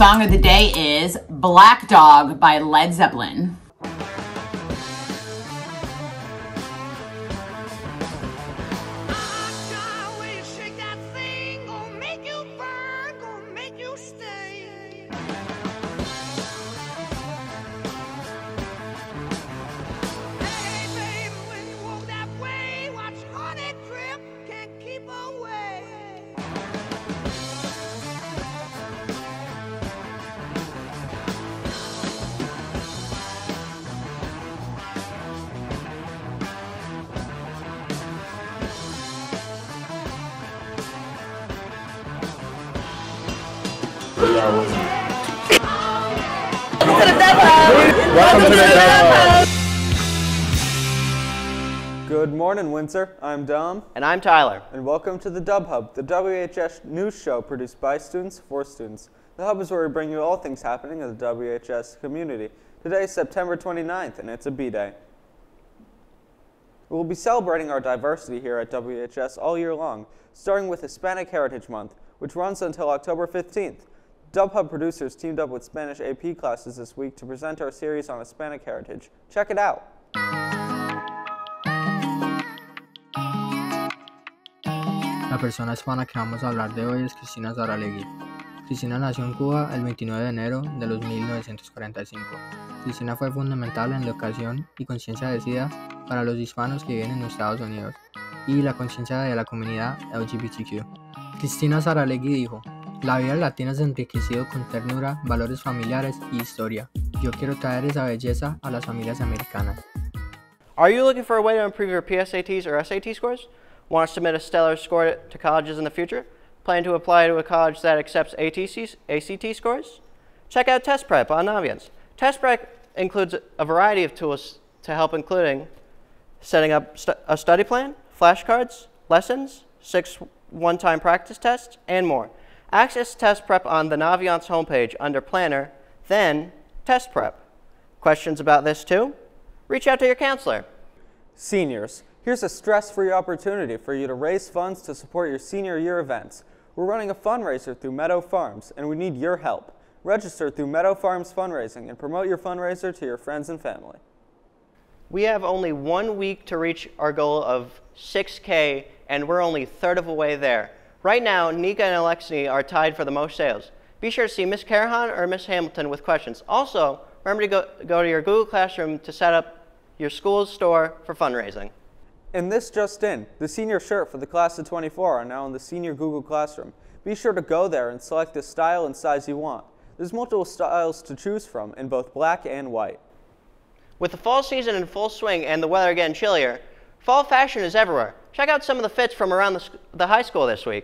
song of the day is Black Dog by Led Zeppelin. Welcome to the Dub Hub. Good morning, Windsor. I'm Dom. And I'm Tyler. And welcome to the Dub Hub, the WHS news show produced by students for students. The Hub is where we bring you all things happening in the WHS community. Today is September 29th, and it's a B-Day. We will be celebrating our diversity here at WHS all year long, starting with Hispanic Heritage Month, which runs until October 15th. Dub Hub producers teamed up with Spanish AP classes this week to present our series on Hispanic heritage. Check it out. La persona hispana que vamos a hablar de hoy es Cristina Saralegui. Cristina nació en Cuba el 29 de enero de los 1945. Cristina fue fundamental en la educación y conciencia de SIDA para los hispanos que viven en Estados Unidos y la conciencia de la comunidad LGBTQ. Cristina Saralegui dijo: "La vida latina es enriquecido con ternura, valores familiares y historia. Yo quiero traer esa belleza a las familias americanas." Are you looking for a way to improve your PSATs or SAT scores? Want to submit a stellar score to colleges in the future? Plan to apply to a college that accepts ACT scores? Check out Test Prep on Naviance. Test Prep includes a variety of tools to help, including setting up a study plan, flashcards, lessons, 6 one-time practice tests, and more. Access Test Prep on the Naviance homepage under Planner, then Test Prep. Questions about this too? Reach out to your counselor. Seniors, here's a stress-free opportunity for you to raise funds to support your senior year events. We're running a fundraiser through Meadow Farms, and we need your help. Register through Meadow Farms Fundraising and promote your fundraiser to your friends and family. We have only 1 week to reach our goal of 6K, and we're only a third of the way there. Right now, Nika and Alexei are tied for the most sales. Be sure to see Miss Carahan or Miss Hamilton with questions. Also, remember to go to your Google Classroom to set up your school's store for fundraising. And this just in, the senior shirt for the class of 24 are now in the senior Google Classroom. Be sure to go there and select the style and size you want. There's multiple styles to choose from in both black and white. With the fall season in full swing and the weather getting chillier, fall fashion is everywhere. Check out some of the fits from around the high school this week.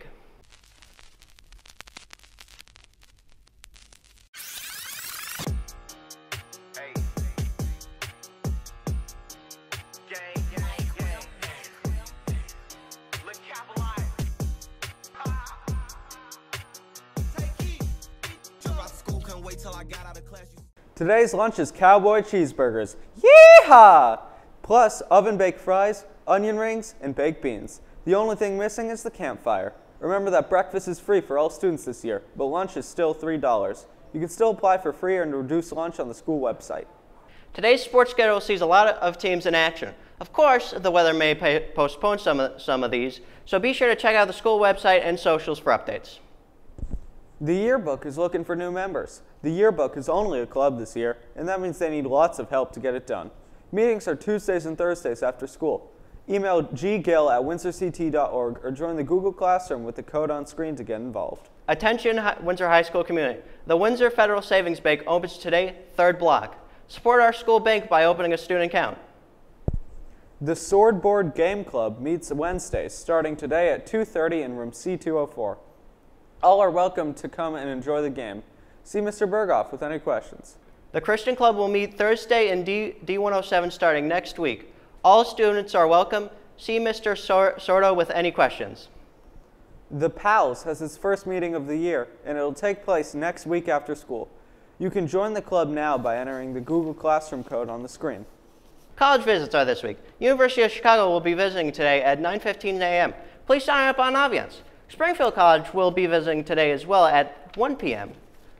Today's lunch is cowboy cheeseburgers. Yeehaw! Plus oven-baked fries, onion rings, and baked beans. The only thing missing is the campfire. Remember that breakfast is free for all students this year, but lunch is still $3. You can still apply for free and reduced lunch on the school website. Today's sports schedule sees a lot of teams in action. Of course, the weather may postpone some of these, so be sure to check out the school website and socials for updates. The yearbook is looking for new members. The yearbook is only a club this year, and that means they need lots of help to get it done. Meetings are Tuesdays and Thursdays after school. Email ggill@windsorct.org or join the Google Classroom with the code on screen to get involved. Attention Windsor High School community. The Windsor Federal Savings Bank opens today, 3rd block. Support our school bank by opening a student account. The Swordboard Game Club meets Wednesdays, starting today at 2:30 in room C204. All are welcome to come and enjoy the game. See Mr. Berghoff with any questions. The Christian Club will meet Thursday in D107 starting next week. All students are welcome. See Mr. Sordo with any questions. The PALS has its first meeting of the year, and it'll take place next week after school. You can join the club now by entering the Google Classroom code on the screen. College visits are this week. University of Chicago will be visiting today at 9:15 a.m. Please sign up on Naviance. Springfield College will be visiting today as well at 1 p.m.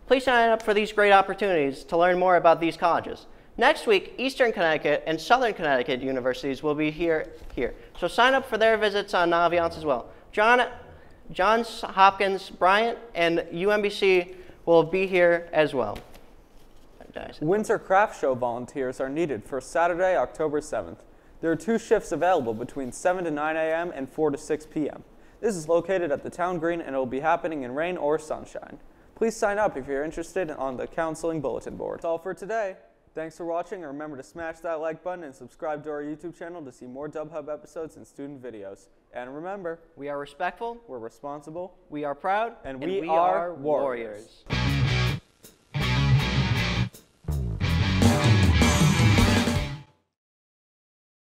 Please sign up for these great opportunities to learn more about these colleges. Next week, Eastern Connecticut and Southern Connecticut universities will be here. So sign up for their visits on Naviance as well. Johns Hopkins, Bryant, and UMBC will be here as well. Windsor Craft Show volunteers are needed for Saturday, October 7th. There are 2 shifts available between 7 to 9 a.m. and 4 to 6 p.m. This is located at the Town Green and it will be happening in rain or sunshine. Please sign up if you're interested on the counseling bulletin board. That's all for today. Thanks for watching, and remember to smash that like button and subscribe to our YouTube channel to see more DubHub episodes and student videos. And remember, we are respectful, we're responsible, we are proud, and we are warriors.